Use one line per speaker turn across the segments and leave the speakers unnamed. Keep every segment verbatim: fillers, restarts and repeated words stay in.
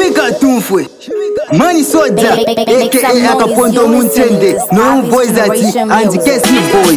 Shimika tumfwe Money Soja aka Akapondo Muntende No boys ati and Kesi boy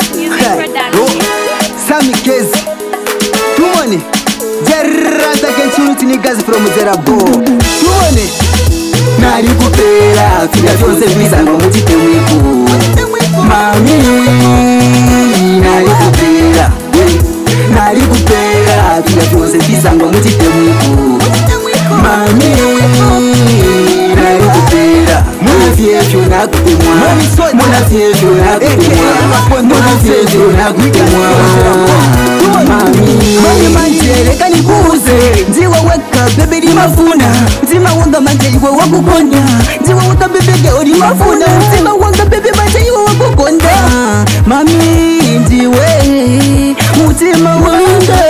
Sammy Kezi Tumone Jarrata kenchunuti niggas from Zerabo Tumone Nari kupera Fila fyonse vizango mutite mwiku Mami Nari kupera Nari kupera Fila fyonse vizango mutite mwiku Mami Nari kupera Muna fiefyo na kutemwa Muna fiefyo na kutemwa Muna fiefyo na kutemwa Mami Mami manjere kanikuze Njiwa weka bebe ni mafuna Nzima wanga manje iwe wakukonda Njiwa waka bebe ge ori mafuna Nzima wanga bebe manje iwe wakukonda Mami njiwe Mutima wanga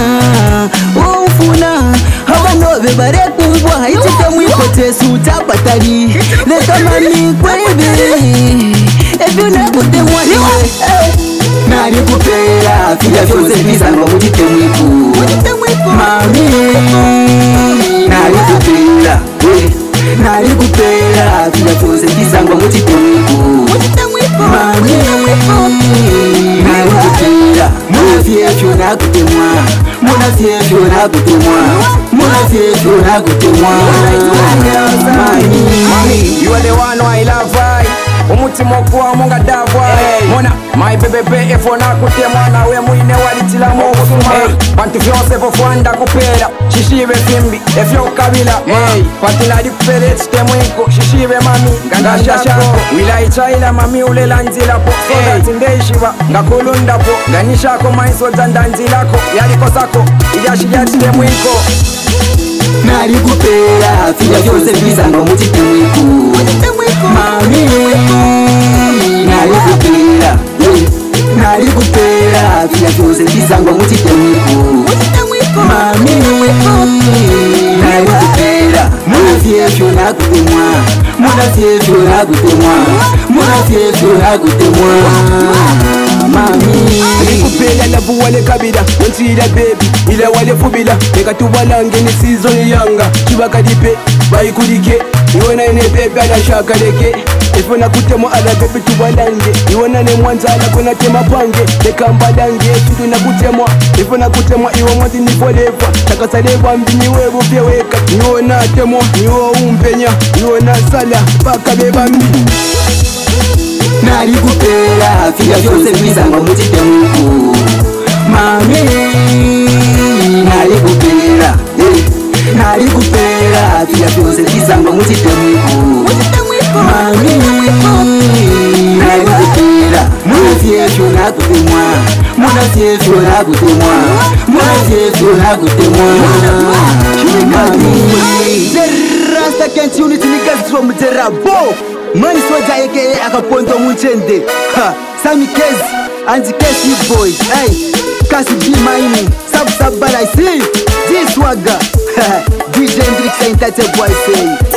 Ufuna Hawa nove bare kumbwa Ichike mwikote suta patari Leka mami kwebe Ebyo na kute mwaniwe Nari kupera Fila fyonse vizango mutite mwiku Mami Nari kupera Nari kupera Fila fyonse vizango mutite mwiku Mami Nari kupera Muna fiefyo na kutemwa Muna fiefyo na kutemwa Muna fiefyo na kutemwa
Mami, you are the one I love I Umutima kwa munga davwa Mona, my baby efo na kutemwa Na we muine walitila mokutuma Pantu fyonse fofwanda kupera Shishive fimbi, efyo kabila Patina di kupere chite mwiko Shishive mami, ganda shashako Wila ichaila mami ulela nzilako Soda tindeshiva, nga kulunda po Ganishako maiso zanda nzilako Yaliko sako, ijashija chite mwiko
Nari kupera Fila fyonse vizango mutite mwiku Mami Nari kupera Nari kupera Fila fyonse vizango mutite mwiku Mami Nari kupera Muna fiefyo na kutemwa Muna fiefyo na kutemwa Muna fiefyo na kutemwa Mami
Kupela labu wale kabila Ntila baby Ila wale fubila Neka tubalange ni season yanga Chibaka dipe Bayi kudike Iwana ene baby ala shaka leke Efona kutemo ala baby tubalange Iwana ne mwanza ala kuna tema pange Neka mbalange Tudu na kutemwa Efona kutemwa Iwa mwazi ni forever Takasaleva mbini webu pia weka Iwana temwa Iwa umpenya Iwana sala Paka beba mbi
Nari kupera Fila fyonse vizango mutite mwiku Mami Nari kupera Nari kupera Fila fyonse vizango mutite mwiku Mami Nari kupera Muna fiefyo na kutemwa Muna fiefyo na kutemwa Muna fiefyo na kutemwa Mami Rasta Kent Unity niggas from Zerabo Money Soja aka Akapondo Muntende Ha, Sammy Kezi and Kesi boy Hey, Kasi B Mining Sub Sub but I see This Swagger D J Hendrix ain't that a boy say